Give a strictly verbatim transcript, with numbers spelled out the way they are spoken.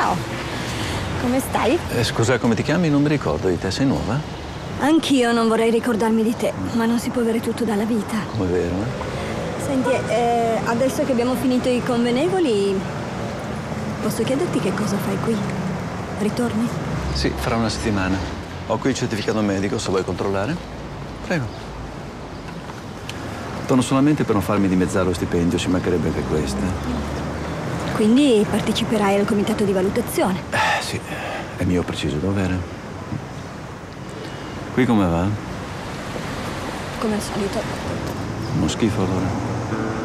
Ciao, come stai? Eh, scusa, come ti chiami? Non mi ricordo di te, sei nuova? Anch'io non vorrei ricordarmi di te, ma non si può avere tutto dalla vita. Come è vero, eh? Senti, eh, adesso che abbiamo finito i convenevoli, posso chiederti che cosa fai qui? Ritorni? Sì, fra una settimana. Ho qui il certificato medico, se vuoi controllare. Prego. Torno solamente per non farmi dimezzare lo stipendio, ci mancherebbe anche questo. Quindi parteciperai al comitato di valutazione? Eh, sì, è mio preciso dovere. Qui come va? Come al solito. Uno schifo allora.